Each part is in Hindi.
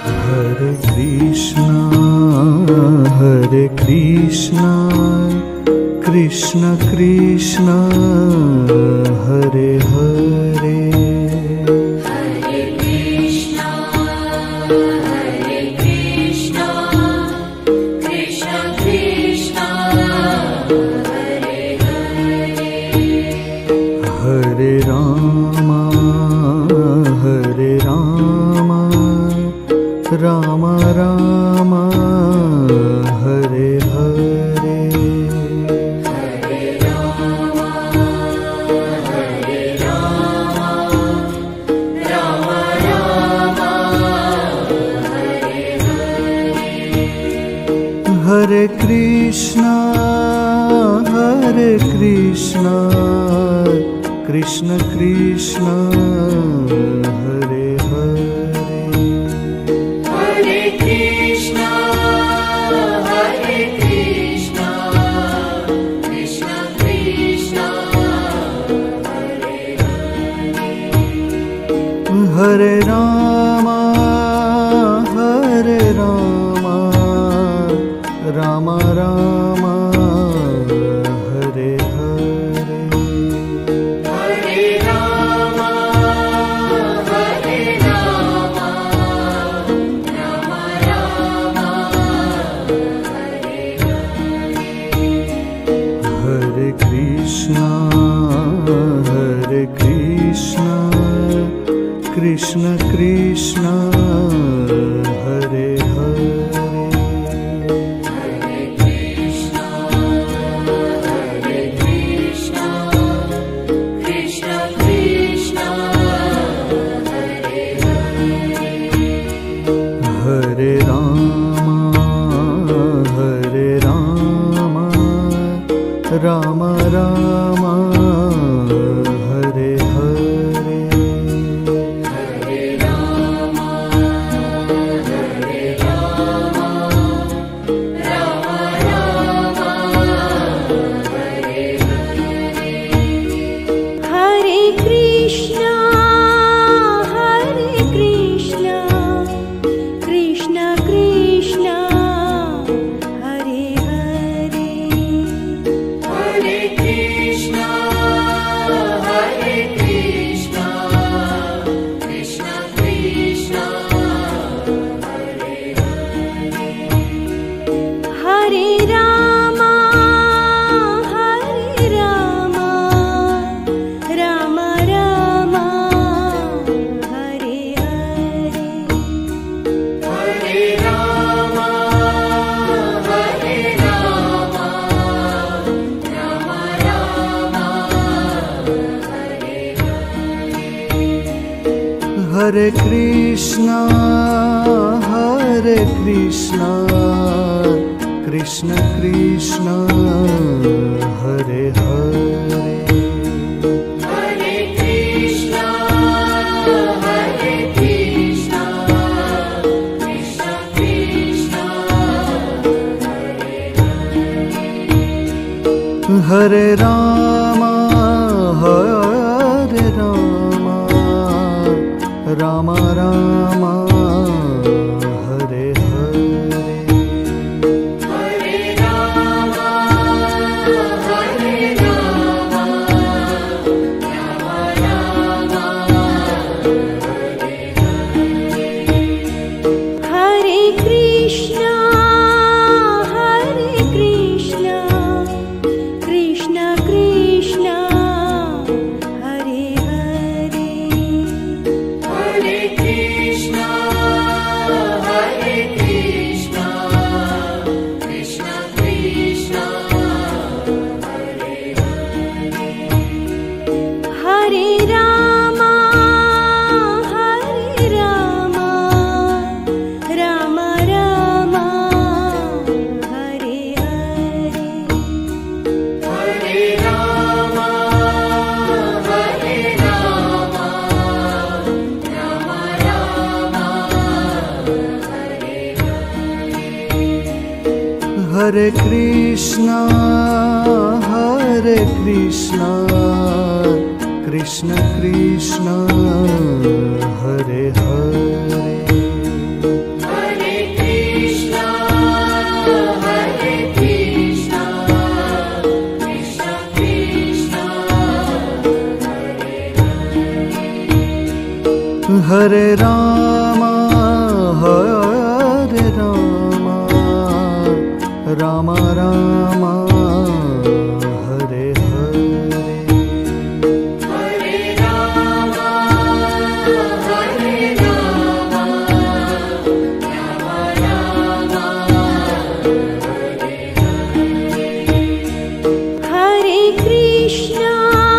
Hare Krishna, Krishna Krishna, Hare Hare. Hare Krishna, Krishna Krishna, Hare Hare. Hare Rama, Rama Rama, Hare Hare. Hare Rama, Rama Rama, Hare Hare. Hare Krishna, Krishna Krishna, Hare Hare. Hare Krishna, Krishna Krishna, Hare Hare. Hare Rama, Rama Rama, Hare Hare. Hare Rama, Rama Rama, Hare Hare. Hare Krishna, Krishna Krishna, Hare Hare. Hare Krishna, Krishna Krishna, Hare Hare. Hare Rama, Rama Rama, Hare Hare. Hare Rama, Rama Rama, Hare Hare. Hare Krishna, Krishna Krishna, Hare Hare. Hare Krishna, Krishna Krishna, Hare Hare. Hare Rama, Rama Rama, Hare Hare. Hare Rama, Rama Rama, Hare Hare. Hare Krishna, Krishna Krishna, Hare Hare. Hare Krishna, Krishna Krishna, Hare Hare. Hare Rama, Rama Rama, Hare Hare. Hare Rama, Rama Rama, Hare Hare. Hare Krishna, Krishna Krishna, Hare Hare. Hare Krishna, Krishna Krishna, Hare Hare. Hare Rama, Rama Rama, Hare Hare. Hare Rama, Rama Rama, Hare Hare. Hare Krishna, Krishna Krishna, Hare Hare. Hare Rama, Hare Rama, Rama Rama, Hare Hare. Hare Rama, Hare Rama, Rama Rama, Hare Hare. Hare Krishna,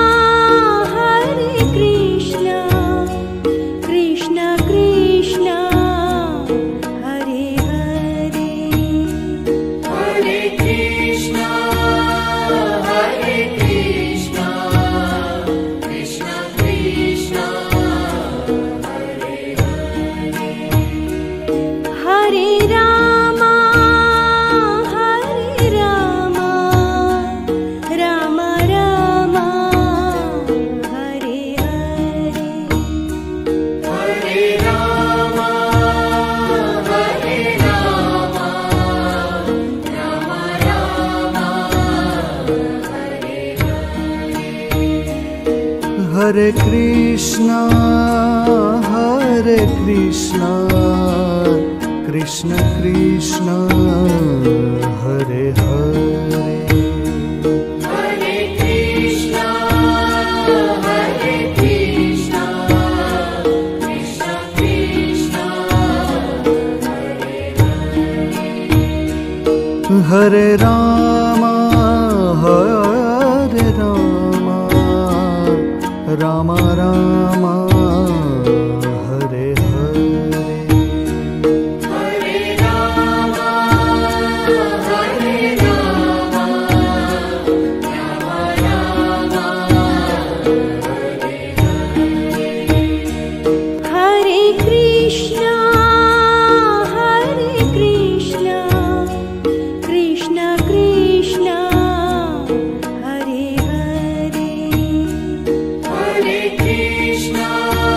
Krishna Krishna, Hare Hare. Hare Krishna, Krishna Krishna, Hare Hare. Hare Rama, Rama Rama, Hare Hare. Hare Rama, Rama Rama, Hare Hare. Hare Krishna, Krishna Krishna, Hare Hare. Hare Krishna, Krishna Krishna, Hare Hare. Hare Rama, Rama Rama, Hare Hare. Hare Rama, Rama Rama, Hare Hare. Hare Krishna, Krishna Krishna, Hare Hare. Hare Krishna,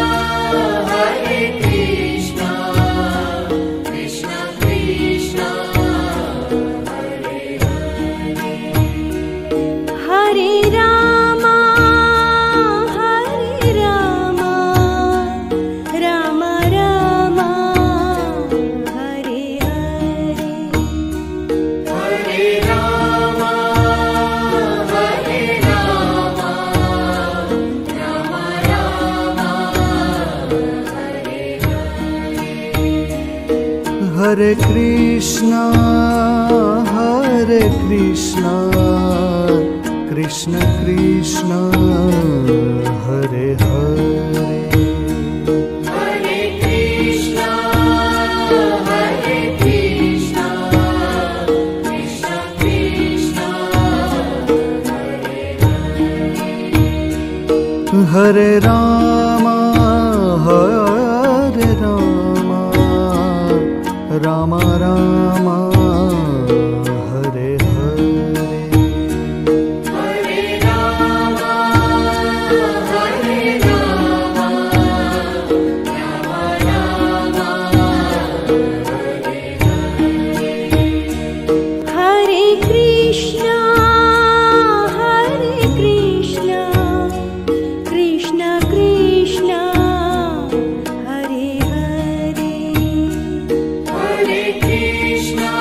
Krishna Krishna, Hare Hare. Hare Rama, Rama Rama, Hare Hare. Hare Rama, Rama Rama, Hare Hare. Hare Krishna, Krishna Krishna, Hare Hare. Hare Krishna, Krishna Krishna, Hare Hare. Hare Rama, Rama Rama, Hare Hare. Hare Rama, Rama Rama, Hare Hare. Hare Krishna, Krishna Krishna, Hare Hare. Hare Krishna,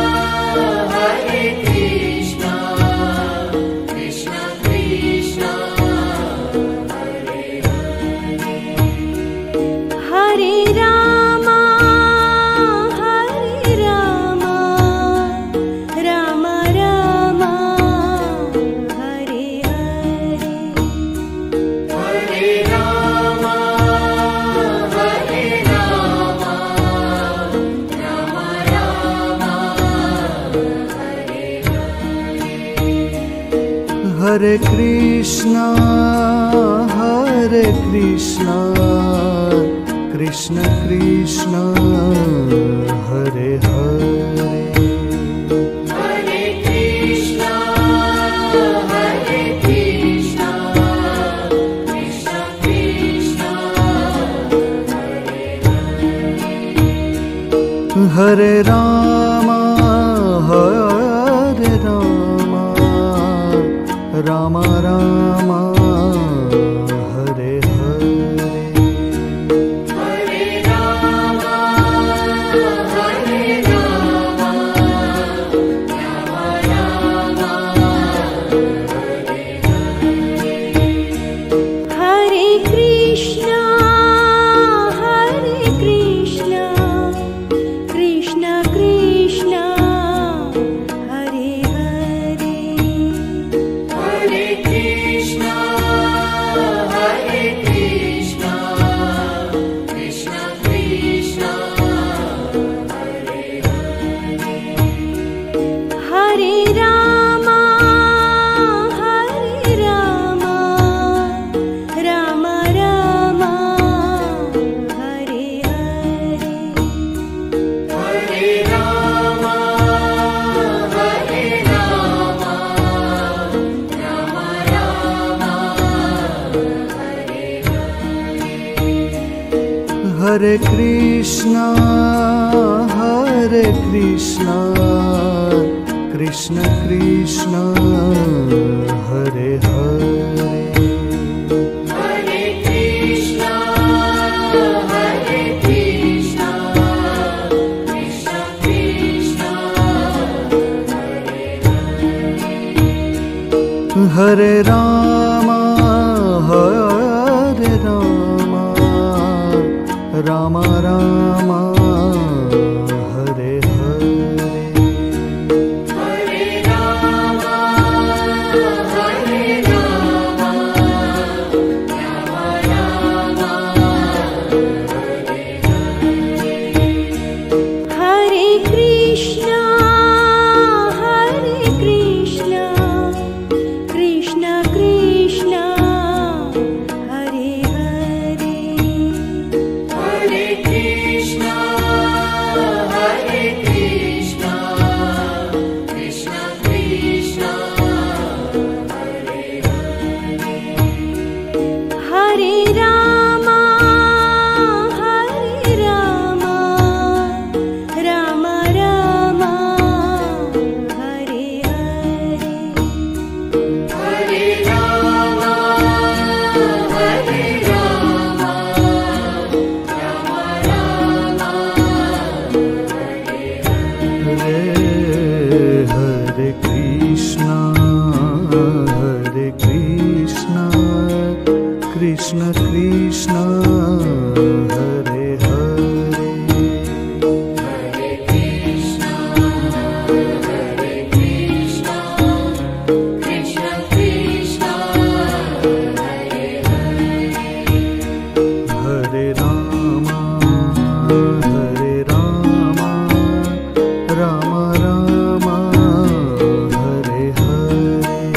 Krishna Krishna, Hare Hare. Hare Rama, Rama Rama, Hare Hare. Hare Rama, Rama Rama, Hare Hare. Hare Krishna, Krishna Krishna, Hare Hare. Hare Krishna, Krishna Krishna, Hare Hare. Hare Rama, Rama Rama, Hare Hare. Hare Hare Krishna, Hare Krishna, Krishna Krishna, Hare Hare. Hare Krishna, Hare Krishna, Krishna Krishna, Hare Rama, Hare Rama, Rama Rama, Hare Hare. Hare Rama, Hare Rama, Rama Rama, Hare Krishna, Hare Krishna, Krishna Krishna, Hare Hare. Hare Krishna, Hare Krishna, Krishna Krishna, Hare Rama, Hare Rama, Rama Rama, Hare Hare. Hare Rama, Hare Rama, Rama Rama, Hare Krishna, Hare Krishna, Krishna Krishna, Hare Hare. Hare Krishna, Hare Krishna, Krishna Krishna, Hare Hare Rama, Hare Rama, Rama Rama, Hare Hare.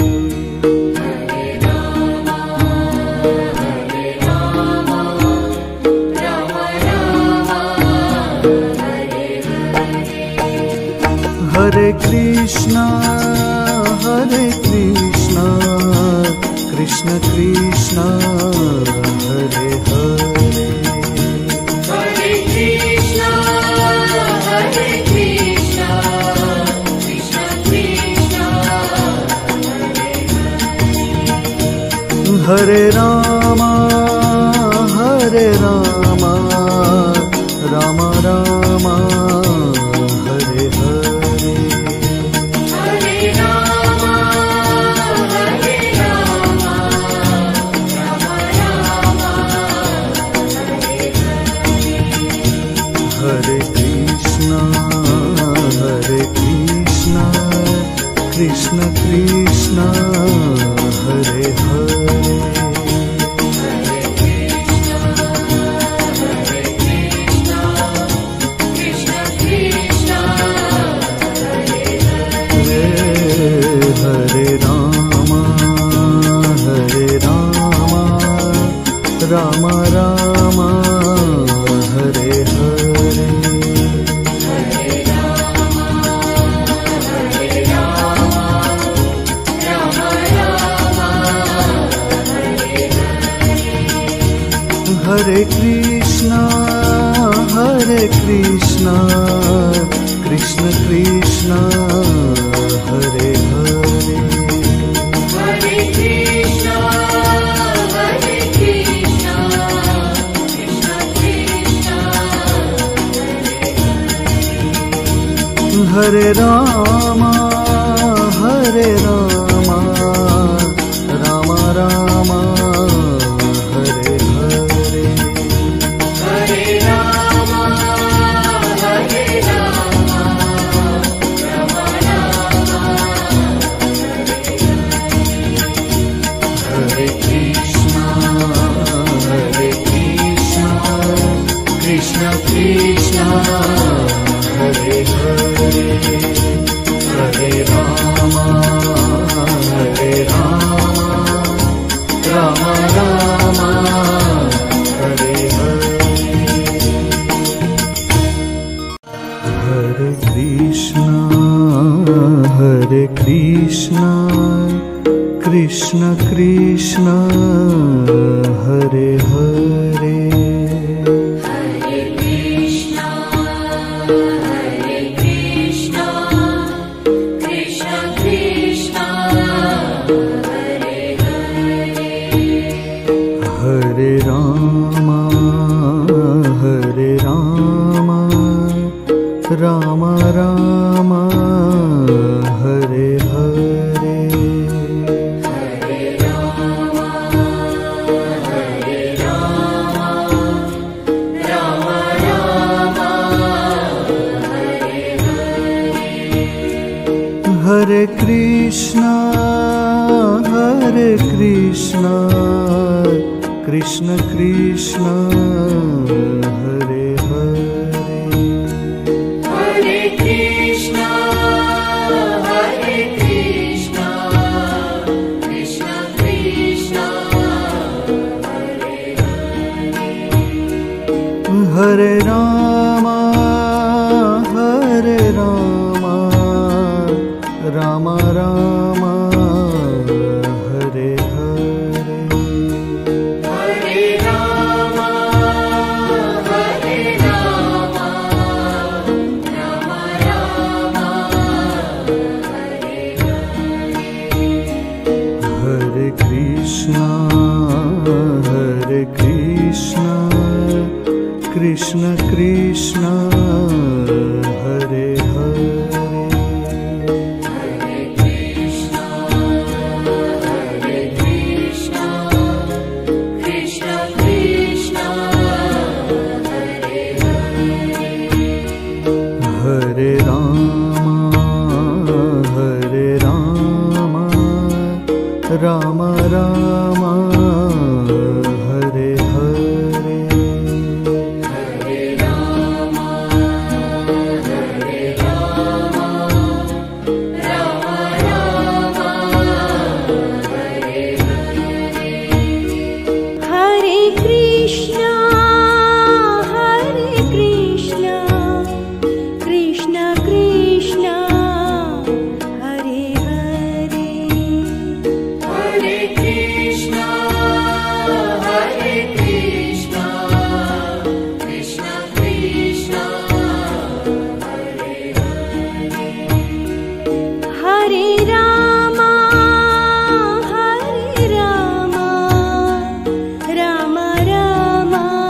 Hare Krishna, Hare Krishna, Krishna Krishna, Hare Hare. Hare Krishna, Hare Krishna, Krishna Krishna, Hare Rama, Hare Rama, Rama Rama, Hare Hare. Hare Rama, Hare Rama, Rama Rama, Hare Krishna, Hare Krishna, Krishna Krishna, Hare Hare. Krishna Krishna, Hare Rama, Hare Rama, Rama Rama, Hare Hare. Hare Krishna, Hare Krishna, Krishna Krishna, Hare Hare. Hare Krishna, Hare Krishna, Krishna Krishna, Hare Rama, Hare Rama, Rama Rama, Hare Hare. Hare Rama, Hare Rama, Rama Rama, Hare Krishna, Hare Krishna, Krishna Krishna, Hare Hare. Hare Rama, Hare Rama, Rama Rama, Hare Hare. Hare Krishna, Hare Krishna, Krishna Krishna, Hare Hare. Hare Ram Ram Hare Hare Hare Krishna Krishna Krishna Hare Hare Hare Krishna Krishna Krishna Hare Hare Hare Ram Ram Ram Hare Hare Hare Ram Ram Ram Hare Hare Krishna Krishna Krishna Hare Hare Hare Krishna Krishna Krishna Hare Hare Hare Ram Ram Ram Hare Hare Hare Ram Ram Ram Hare Hare Hare Krishna Krishna Krishna Hare Hare Hare Krishna Krishna Krishna Hare Hare Hare Ram Ram Ram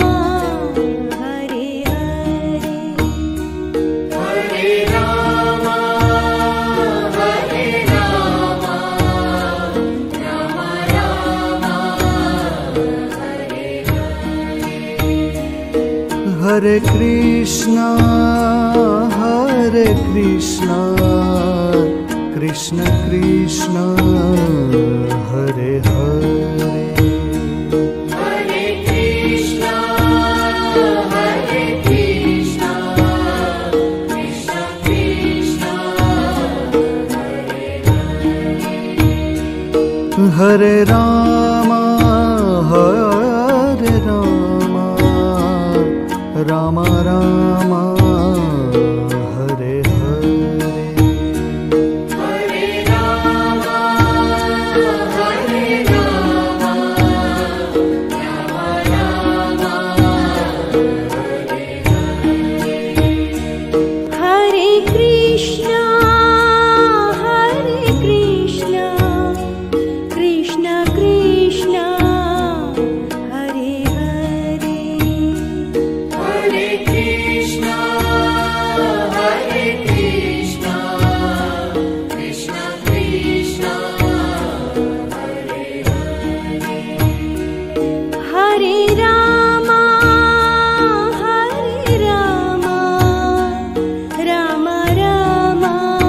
Hare Hare Hare Ram Ram Hare Hare Hare Krishna Krishna Krishna Hare Hare Hare Krishna Krishna Krishna Hare Hare Hare Ram Ram Ram Hare Hare Hare Ram Ram Hare Hare Krishna Krishna Krishna Hare Hare Hare Krishna Krishna Krishna Hare Hare Hare Ram Ram Ram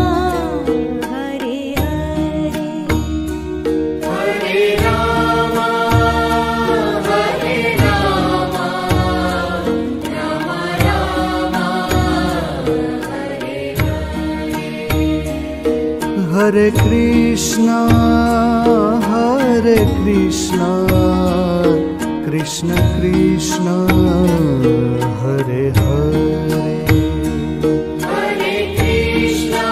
Hare Hare Hare Ram Ram Hare Hare Hare Krishna Krishna Krishna Hare Hare Hare Krishna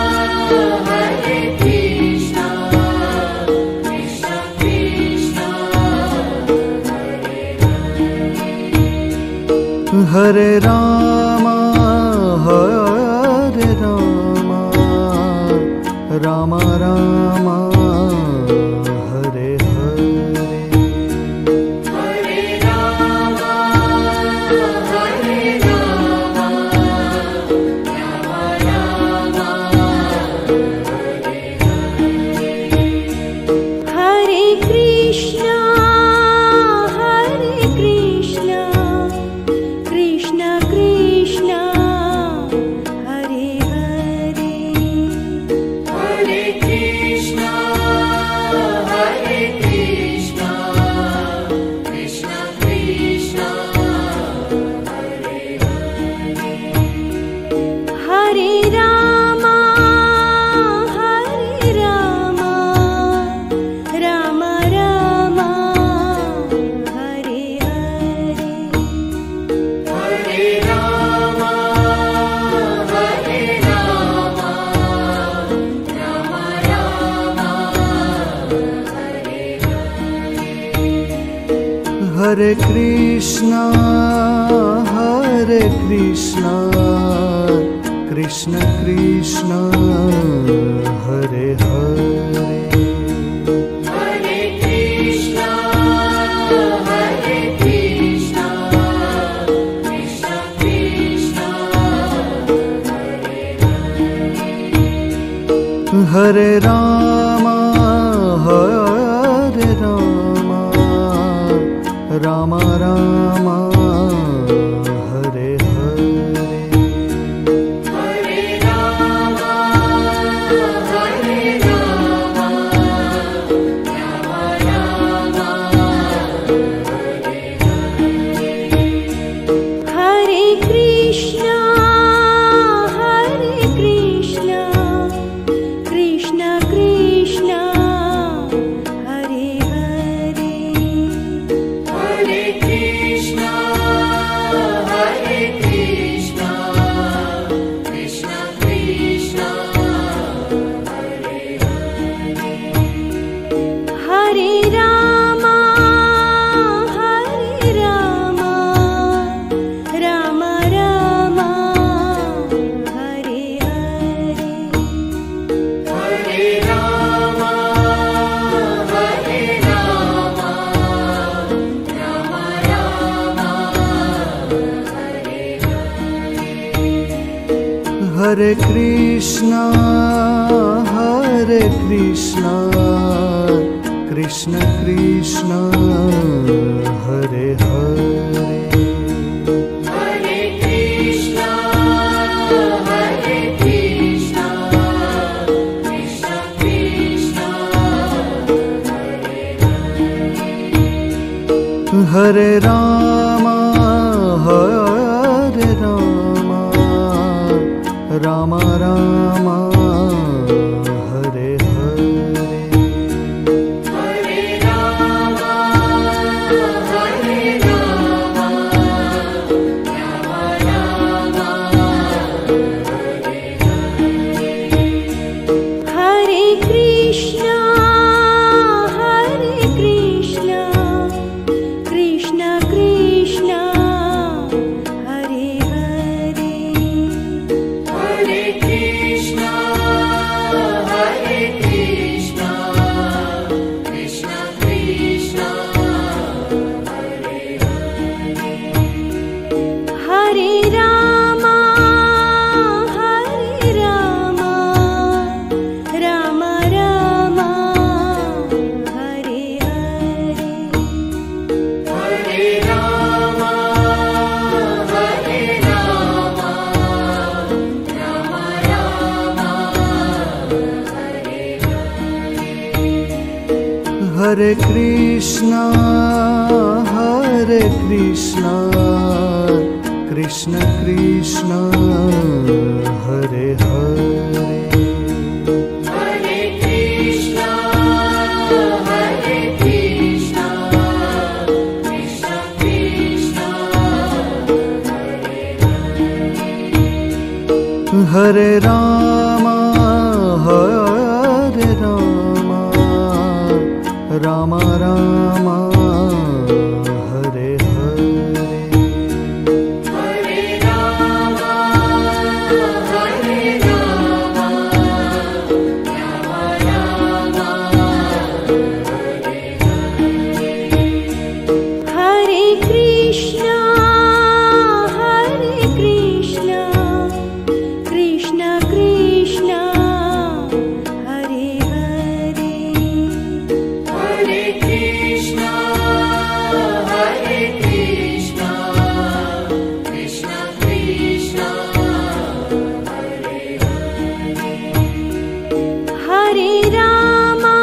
Krishna Krishna Hare Hare Hare Ram Ram Ram Hare Hare Hare Ram Hare Krishna, Krishna Krishna, Hare Hare, Hare Krishna, Krishna Krishna, Hare Rama, Rama Rama, Hare Hare, Hare Rama, Rama Rama, Hare Krishna, Krishna Krishna, Hare Hare, Hare Krishna, Krishna Krishna, Hare Rama, Rama Rama, Hare Hare, Hare Rama, Rama Rama, Hare Krishna, Krishna Krishna, Hare Hare, Hare Krishna, Krishna Krishna, Hare Rama, Rama Rama, Hare Hare, Hare Rama, Rama Rama, Hare Krishna, Krishna Krishna, Hare Hare, Hare Krishna, Krishna Krishna, Hare Rama, Rama Rama, Hare Hare, Hare Rama, Rama Rama, Hare Krishna, Krishna Krishna, Hare Hare, Hare Krishna, Krishna Krishna, Hare Rama, Rama Rama, Hare Hare, Hare Rama, Rama Rama, Hare Krishna, Krishna Krishna, Hare Hare, Hare Krishna, Krishna Krishna, Hare Rama,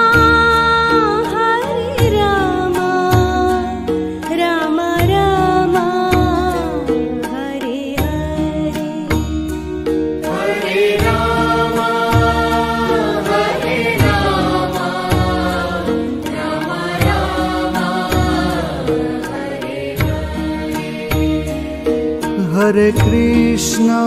Rama Rama, Hare Hare, Hare Rama, Rama Rama, Hare Krishna,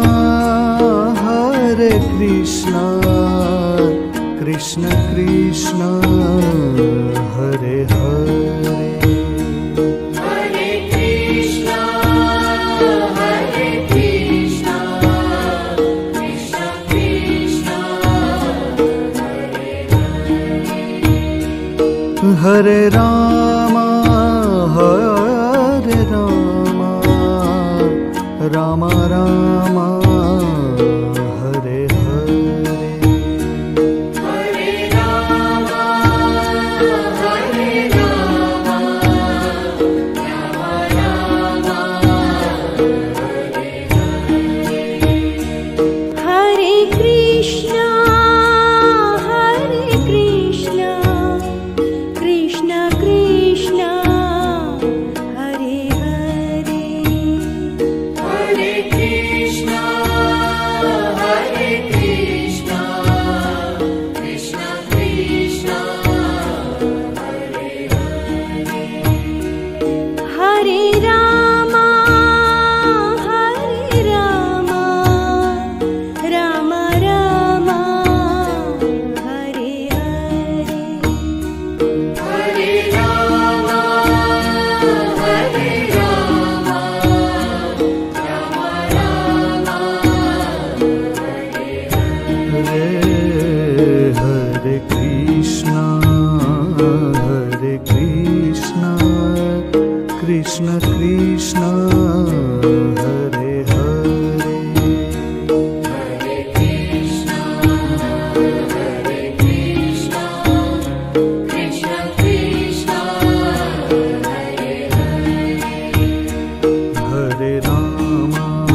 Krishna Krishna, Hare Hare, Hare Hare Ram Hare Ram Ram Ram Hare Hare Hare Ram Hare Ram Ram Ram Hare Hare Krishna Krishna Krishna Hare Hare Hare Krishna Krishna Krishna Hare Hare Ram Ram Ram Hare Hare Hare Ram Ram Hare Hare Krishna Krishna Krishna Hare Hare Hare Krishna Krishna Krishna Hare Hare Ram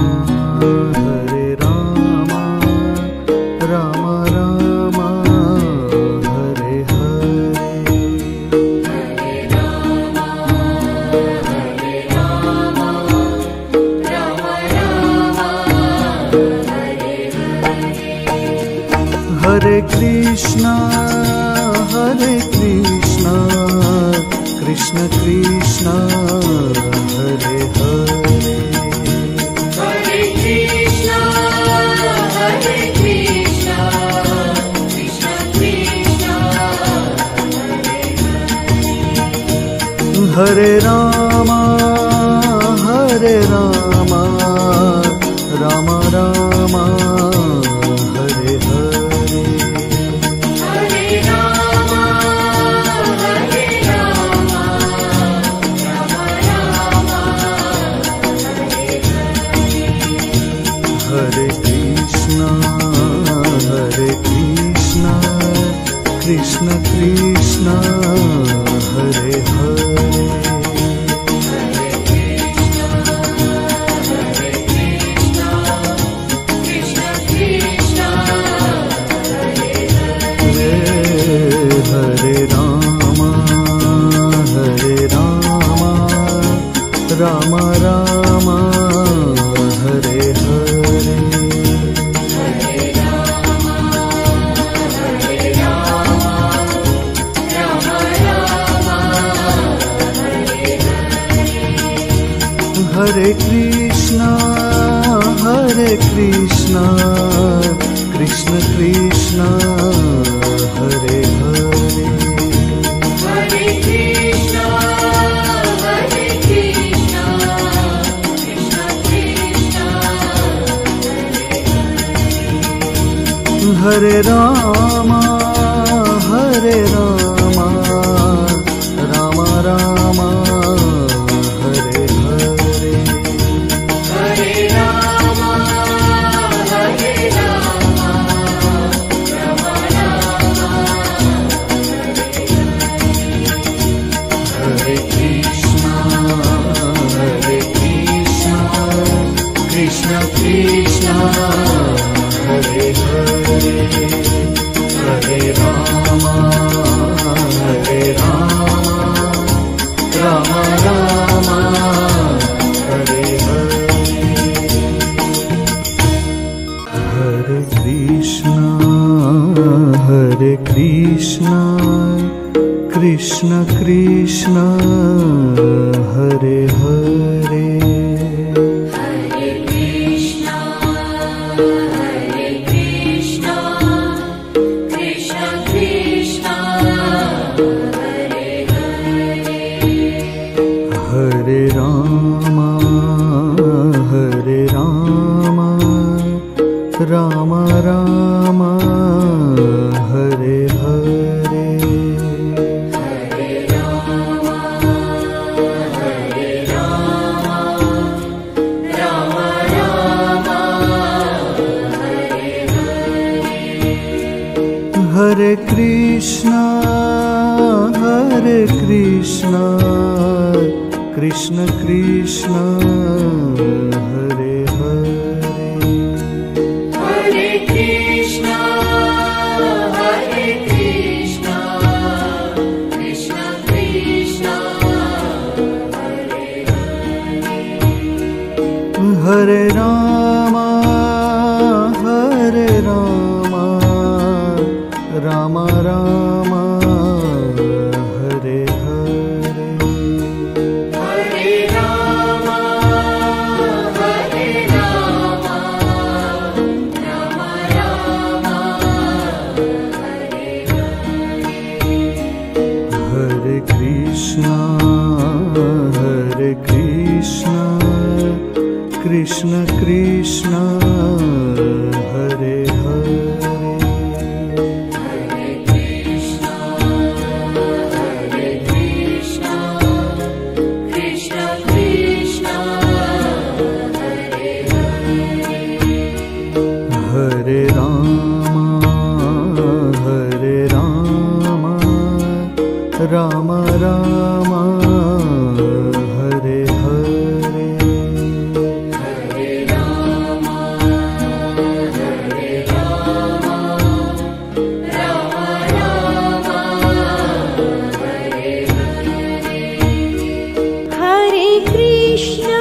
Ram Ram Hare Hare Hare Krishna Krishna Krishna Hare Hare Hare Krishna Krishna Krishna Hare Ram Ram Ram Hare Hare Hare Ram Hare Krishna Krishna Krishna Hare Hare Hare Ram Ram Ram Hare Hare Hare Krishna Krishna Krishna Hare Hare Hare Krishna Krishna Krishna Hare Ram Ram Ram Hare Hare Hare Ram Ram Hare Krishna Krishna Krishna Hare Hare Hare Ram Ram Ram Hare Hare Hare Krishna Krishna Krishna Hare Hare Hare Krishna Krishna Krishna Hare Hare Hare Ram Ram Ram Hare Hare Hare Hare Krishna, Krishna Krishna, Hare Hare. Hare Krishna, Krishna Krishna, Hare Hare. Hare Rama, Rama Rama, Hare Hare. Hare Rama, Rama Rama, Hare Hare. Hare Krishna, Krishna Krishna, Hare Hare. Hare Krishna, Krishna Krishna, Hare Hare. Hare Rama, Rama Rama, Hare Hare. Hare Rama, Rama Rama, Hare Hare. Hare Krishna,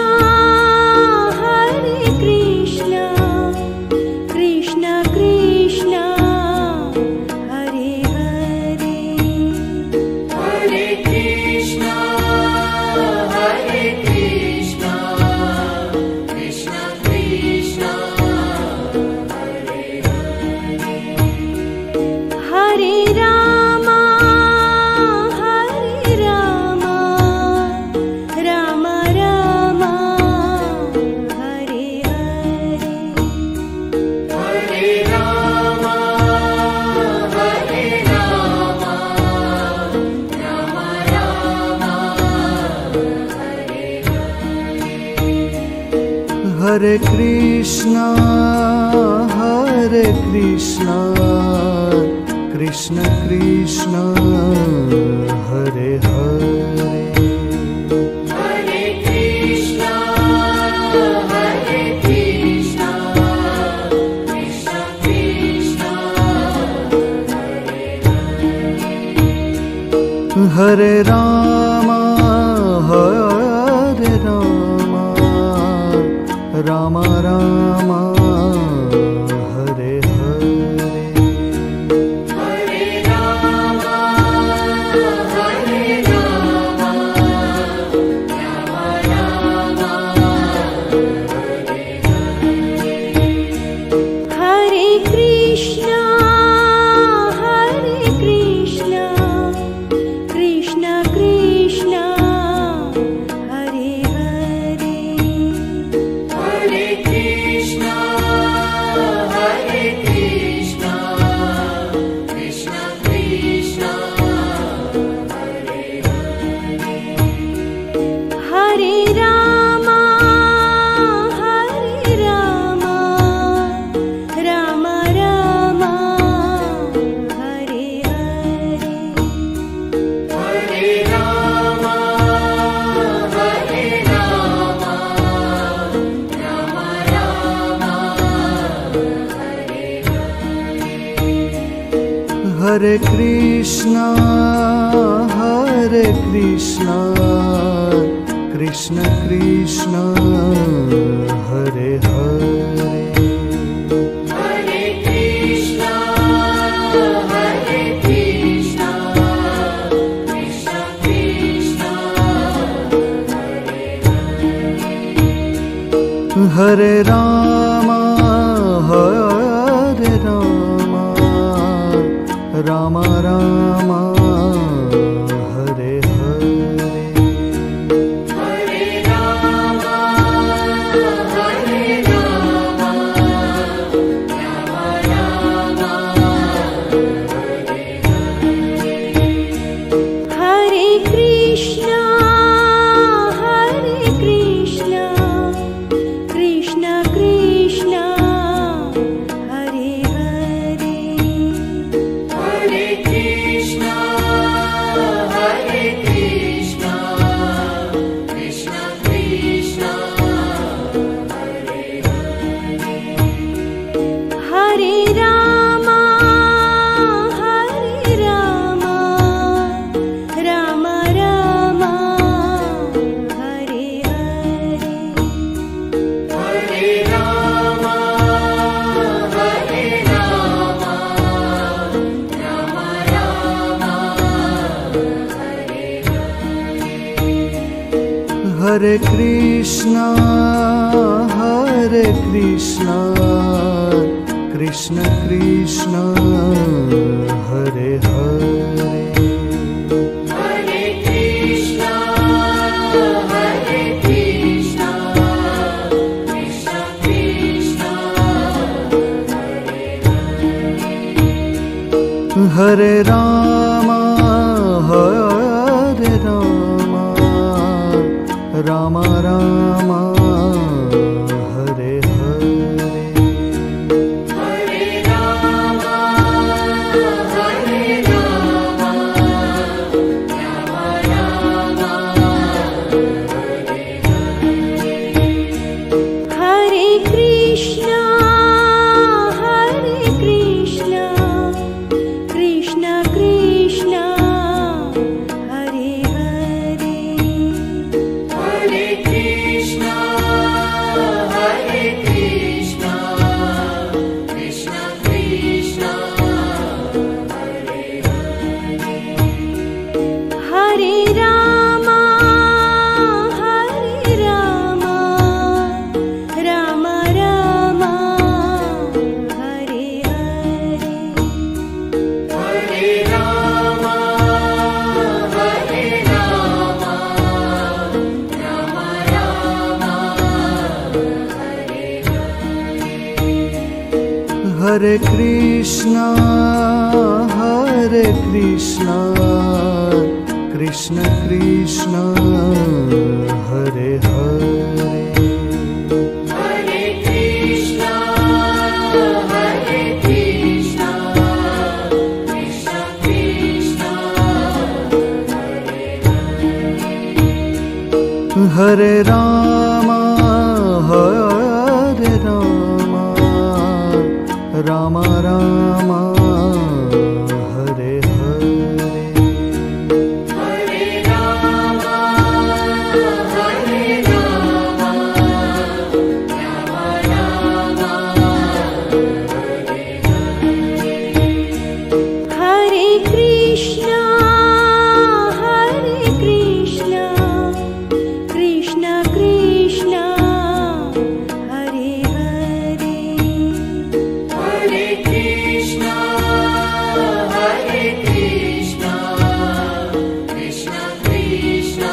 Krishna Krishna, Hare Hare. Hare Krishna, Krishna Krishna, Hare Hare. Hare Rama, Rama Rama, Hare Hare. Hare Rama, Rama Rama, Hare Hare. Hare Krishna, Krishna Krishna, Hare Hare. Hare Krishna, Krishna Krishna, Hare Hare. Hare Rama, Rama Rama, Hare Hare. Hare Rama, Rama Rama, Hare Hare. Hare Krishna, Krishna Krishna, Hare Hare. Hare Krishna, Krishna Krishna, Hare Hare. Hare Rama, Rama Rama, Hare Hare. Hare Rama, Rama Rama, Hare Hare. Hare Krishna, Krishna Krishna, Hare Hare. Hare Krishna, Krishna Krishna, Hare Hare. Hare Rama, Rama Rama, Hare Hare. Hare Rama, Rama Rama, Hare Hare. Hare Krishna, Krishna Krishna, Hare Krishna, Krishna Krishna, Hare Hare. Hare Krishna, Krishna Krishna, Hare Rama, Rama Rama, Hare Hare. Hare Rama, Rama Rama, Hare Krishna, Krishna Krishna, Hare Hare. Hare Krishna, Krishna Krishna, Hare Rama, Rama Rama, Hare Hare. Hare Rama, Rama Rama, Hare Krishna, Krishna Krishna, Hare Hare. Hare Krishna, Krishna Krishna, Hare Rama, Rama Rama, Hare Hare. Hare Rama, Rama Rama, Hare Krishna, Krishna Krishna, Hare Hare. Hare Krishna, Krishna Krishna,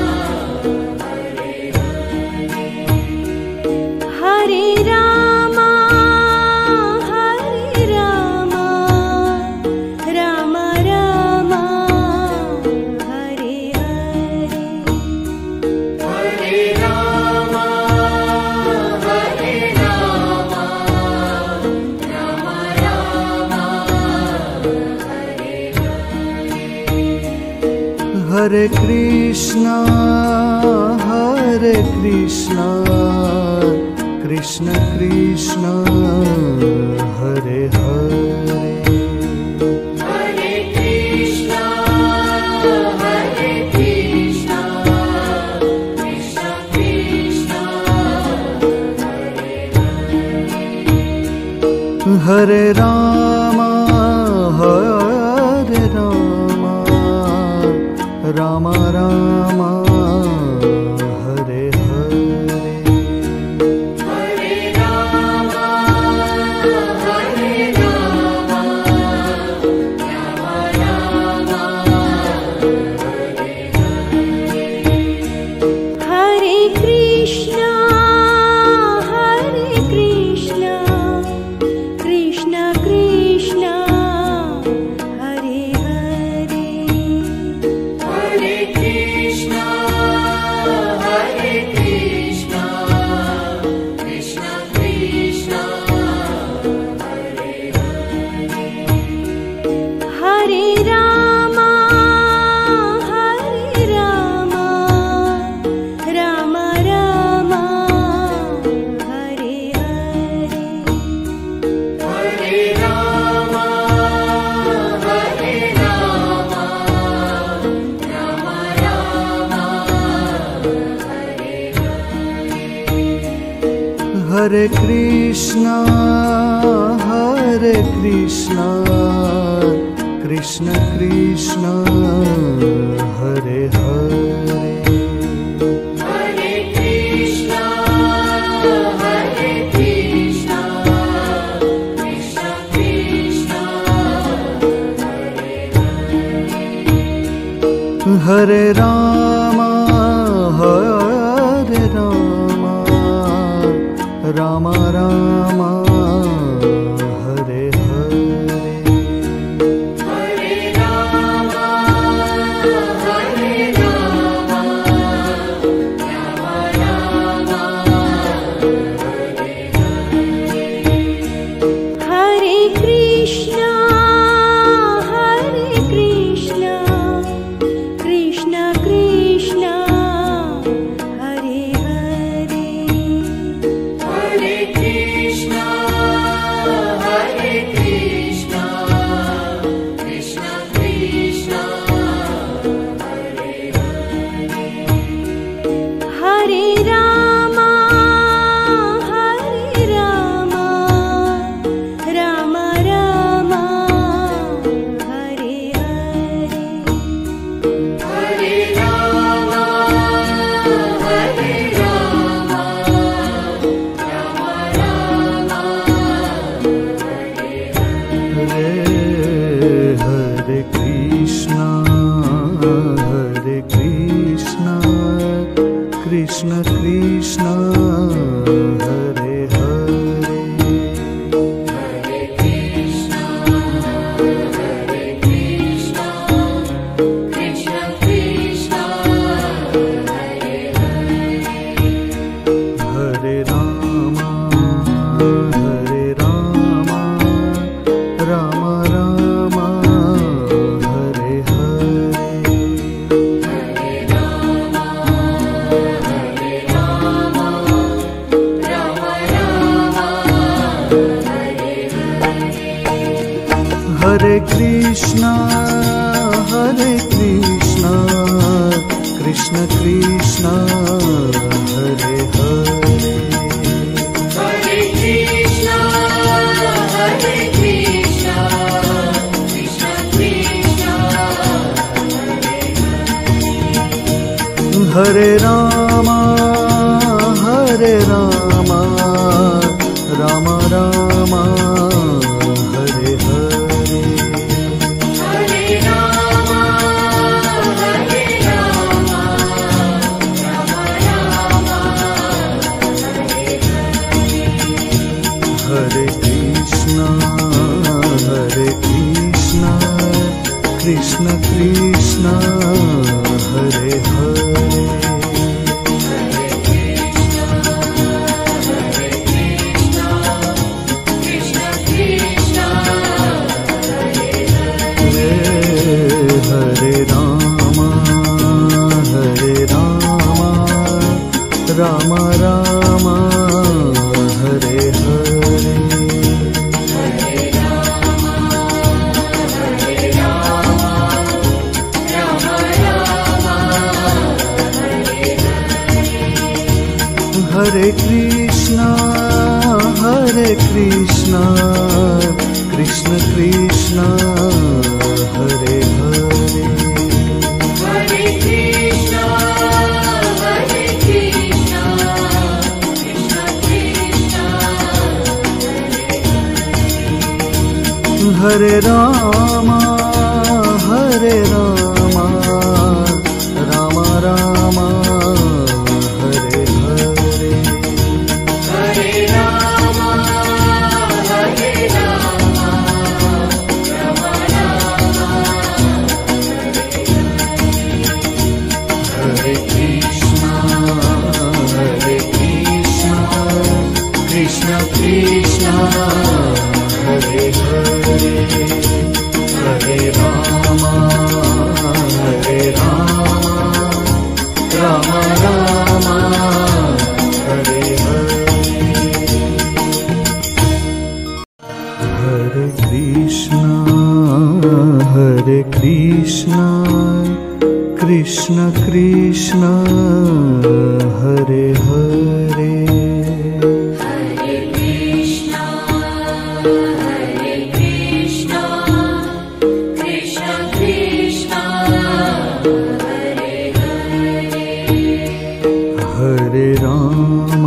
Hare Rama, Rama Rama, Hare Hare. Hare Rama, Rama Rama, Hare Krishna, Krishna Krishna, Hare Hare. Hare Krishna, Krishna Krishna, Hare Rama, Rama Rama, Hare Hare. Hare Rama, Rama Rama, Hare Krishna, Krishna Krishna, Hare Hare. Hare Krishna, Krishna Krishna, Hare Rama, Rama Rama, Hare Hare. Hare Rama, Rama Rama, Hare Krishna, Krishna Krishna, Hare Hare. Hare Hare Ram Hare Ram Ram Ram Hare Hare Hare Ram Hare Ram Ram Ram Hare Hare Hare Krishna Krishna Krishna Hare Hare Hare Krishna Krishna Krishna Hare Hare Hare Ram Ram Ram Hare Hare Hare Ram Ram Hare Hare Hare Krishna Krishna Krishna Hare Hare Hare Krishna Krishna Krishna Hare Hare Hare Ram Ram Ram Hare Hare Hare Ram Ram Hare Hare Hare Krishna Krishna Krishna Hare Hare Hare Krishna Krishna Krishna Hare Ram Ram Ram Hare Hare Hare Ram Ram Ram Hare Hare Krishna Krishna Krishna Hare Hare Krishna Krishna Hare Ram Ram Ram Hare Hare Hare Krishna Krishna Krishna Hare Hare Hare Krishna Krishna Krishna Hare Ram Ram Ram Hare Hare Hare Ram Ram Hare Krishna Krishna Krishna Hare Hare Hare Ram Ram Ram Hare Hare Hare Krishna Krishna Krishna Hare Hare Hare Krishna Krishna Krishna Hare Hare Hare Ram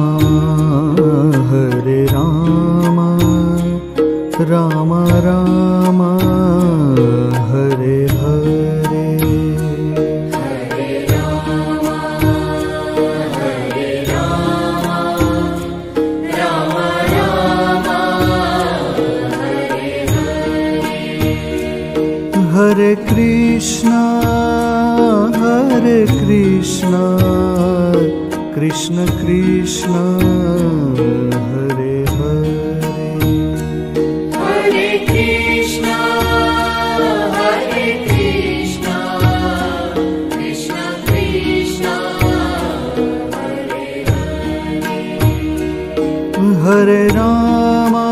Ram Ram Hare Hare Hare Krishna, Krishna Krishna, Hare Hare. Hare Krishna, Krishna Krishna, Hare Hare. Hare Rama,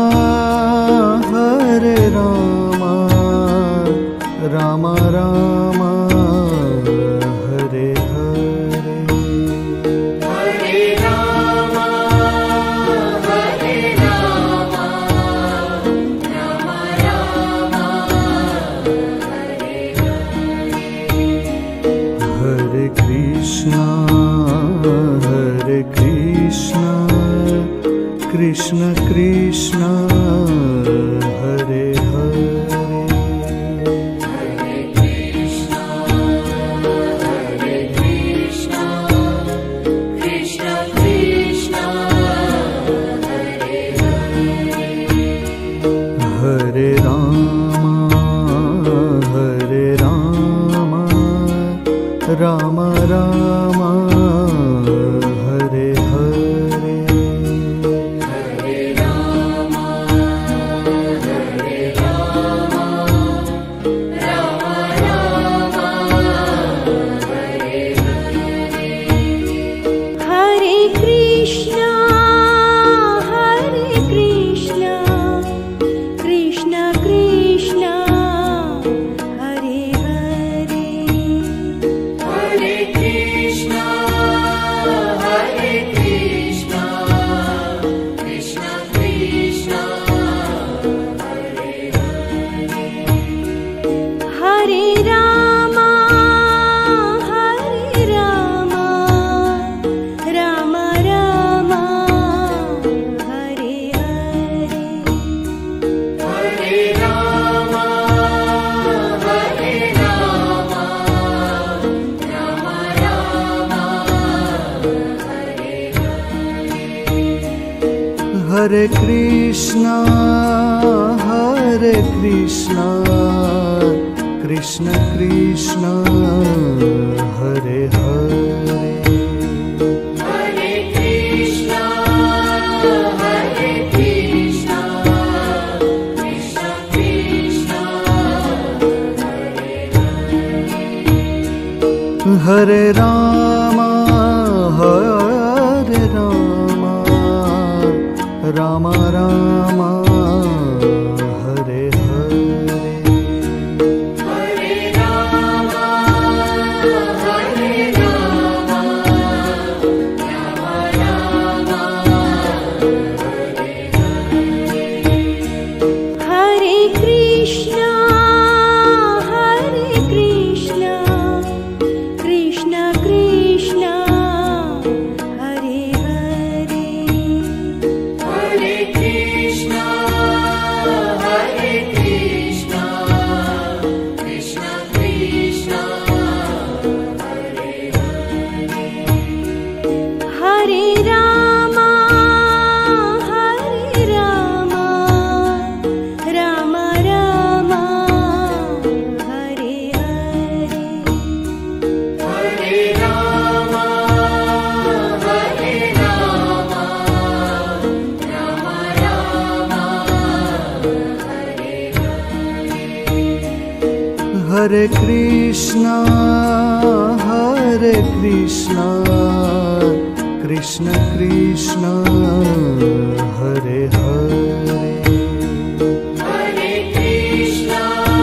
Rama Rama, Hare Hare. Hare Rama, Rama Rama, Hare Hare. Hare Krishna, Krishna Krishna, Hare Hare. Hare Krishna, Krishna Krishna, Hare Hare. Hare Rama, Rama Rama, Hare Hare. Hare Rama, Rama Rama, Hare Hare. Hare Krishna, Krishna Krishna, Hare Hare. Hare Krishna, Krishna Krishna, Hare Hare. Hare Rama, Rama Rama, Hare Hare. Hare Rama, Rama Rama, Hare Hare. Hare Krishna, Krishna Krishna, Hare Hare. Hare Krishna, Krishna Krishna, Hare Hare. Hare Rama, Rama Rama, Hare Hare. Hare Rama, Rama Rama, Hare Hare. Hare Krishna, Krishna Krishna, Hare Hare. Hare Rama, Rama Rama, Hare Hare. Hare Rama, Rama Rama, Hare Hare. Hare Krishna, Krishna Krishna, Hare Hare. Hare Krishna, Krishna Krishna, Hare Hare. Hare Krishna, Krishna Krishna, Hare Hare. Hare Krishna,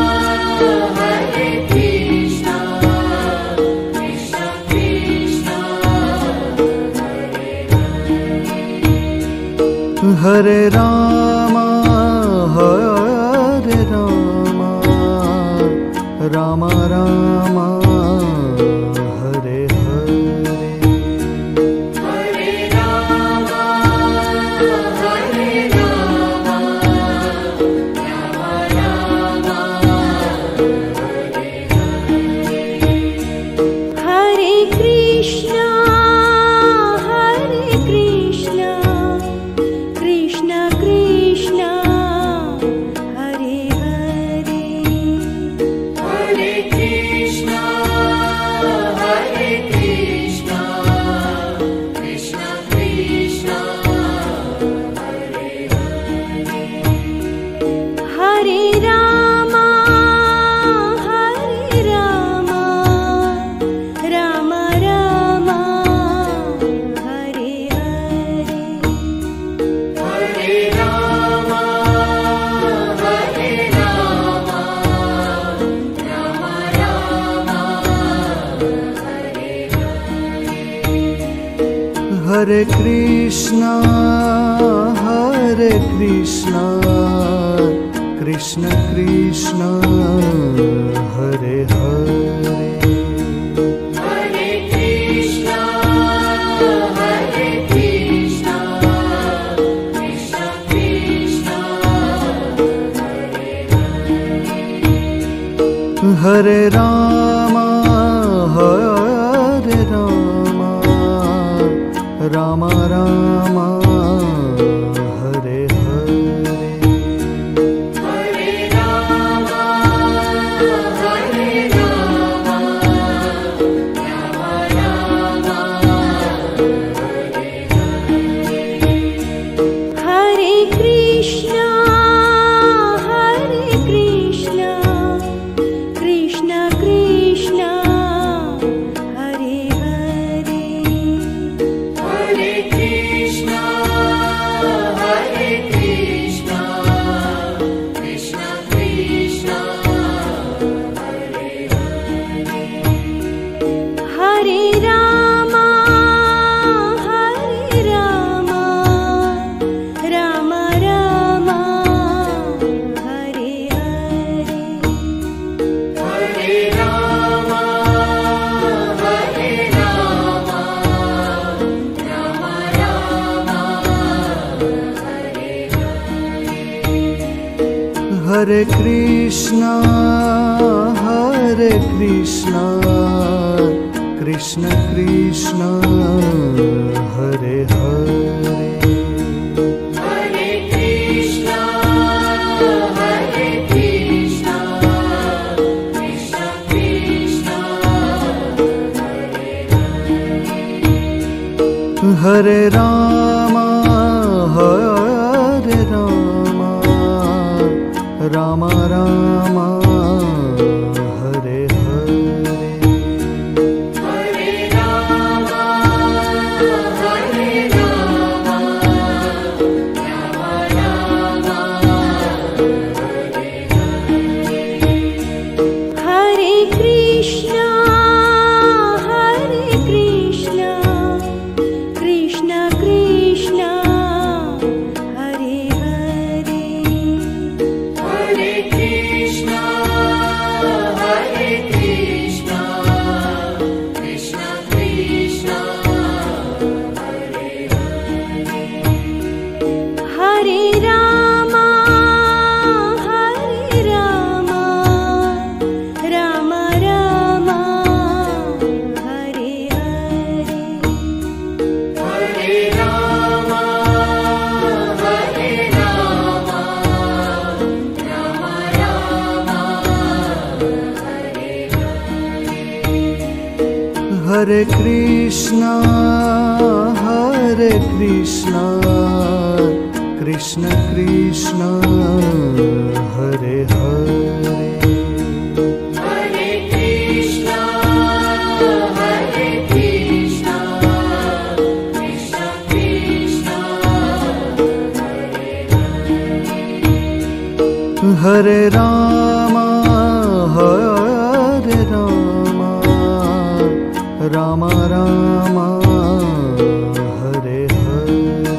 Krishna Krishna, Hare Hare. Hare Rama, Rama Rama, Hare Hare. Hare Rama, Rama Rama, Hare Hare. Hare Krishna, Krishna Krishna, Hare Krishna, Hare Krishna, Krishna Krishna, Hare Hare. Hare Krishna, Hare Krishna, Krishna Krishna, Hare Hare. Hare Rama, Hare Rama, Rama Rama, Hare Hare. Hare Rama, Hare Rama, Rama Rama, Hare Hare. Hare Krishna, Hare Krishna, Krishna Krishna, Hare Hare. Hare Krishna, Hare Krishna, Krishna Krishna, Hare Hare. Hare Rama, Hare Rama, Rama Rama, Hare Hare. Hare Rama, Hare Rama, Rama Rama, Hare Hare. Hare Krishna, Hare Krishna, Krishna Krishna, Hare Hare. Hare Krishna, Hare Krishna, Krishna Krishna, Hare Hare. Hare Rama, Hare Rama, Rama Rama, Hare Hare. Hare Rama, Hare Rama, Rama Rama, Hare Hare. Hare Krishna, Hare Krishna, Krishna Krishna, Hare Hare. Hare Krishna, Hare Krishna, Krishna Krishna, Hare Hare. Hare Rama, Hare Rama, Rama Rama, Hare Hare. Hare Rama, Hare Rama, Rama Rama, Hare Hare. Hare Krishna, Hare Krishna, Krishna Krishna, Hare Hare. Hare Krishna, Hare Krishna, Krishna Krishna, Hare Hare. Hare Rama, Hare Rama, Rama Rama, Hare Hare.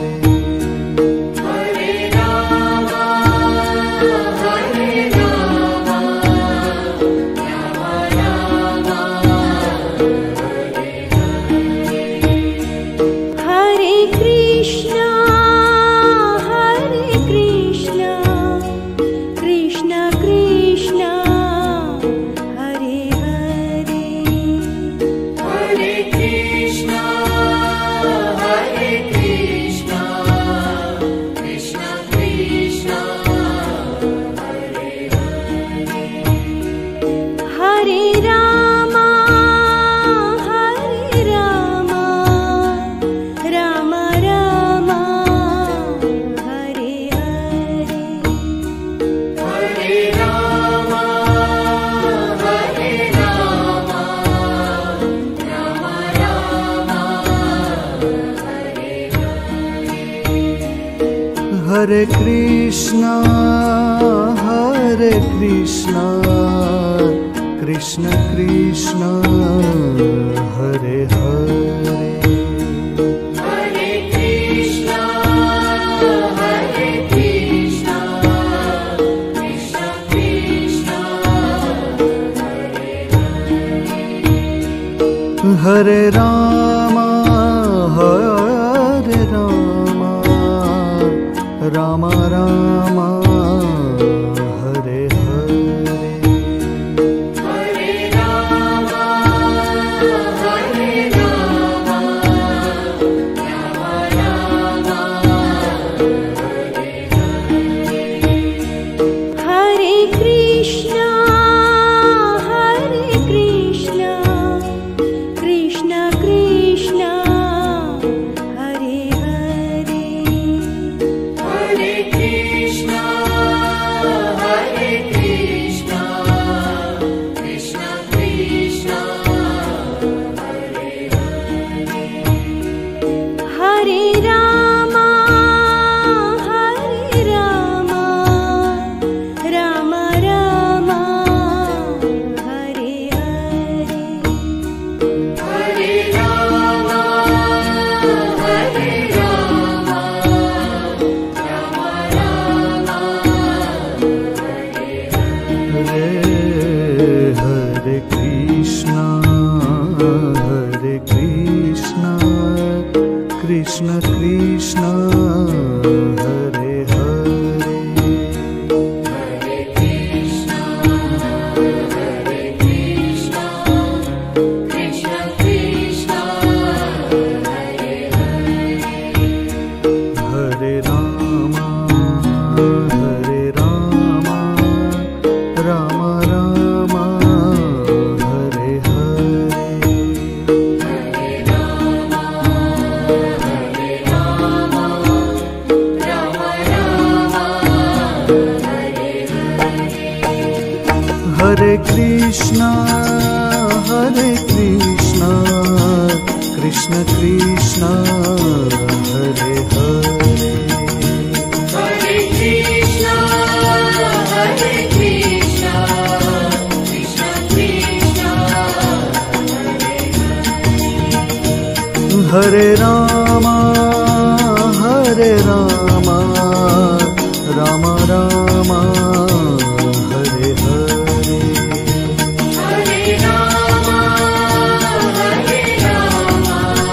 Hare Rama, Hare Rama, Rama Rama, Hare Hare. Hare Krishna, Hare Krishna, Krishna Krishna, Hare Hare. Hare Krishna, Hare Krishna, Krishna Krishna, Hare Hare. Hare Rama, Hare Rama, Rama Rama, Hare Hare. Hare Rama, Hare Rama, Rama Rama, Hare Hare. Hare Krishna, Hare Krishna, Krishna Krishna, Hare Hare. Hare Hare Ram Hare Ram Ram Ram Hare Hare Hare Ram Hare Ram Ram Ram Hare Hare Hare Krishna Krishna Krishna Hare Hare Hare Krishna Krishna Krishna Hare Hare Hare Ram Ram Ram Hare Hare Hare Ram Ram Hare Hare Krishna Krishna Krishna Hare Hare Hare Krishna Krishna Krishna Hare Hare Hare Ram Ram Ram Hare Hare Hare Ram Ram Hare Hare Hare Krishna Krishna Krishna Hare Hare Hare Krishna Krishna Krishna Hare Ram Ram Ram Hare Hare Hare Ram Ram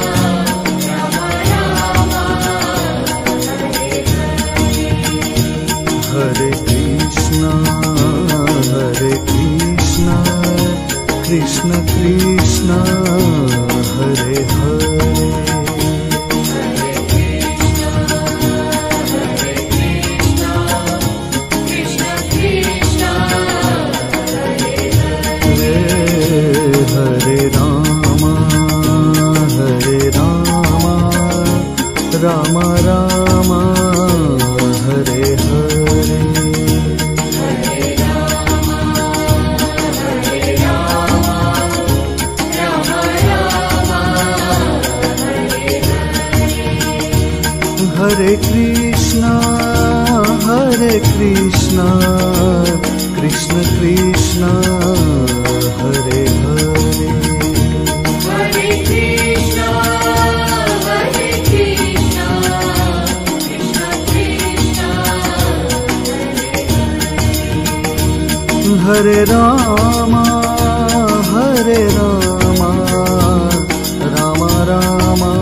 Ram Hare Hare Krishna Krishna Krishna Hare Hare Krishna Krishna Hare Ram Ram Ram Hare Hare Hare Krishna Krishna Krishna Hare Hare Hare Krishna Krishna Krishna Hare Ram Ram Ram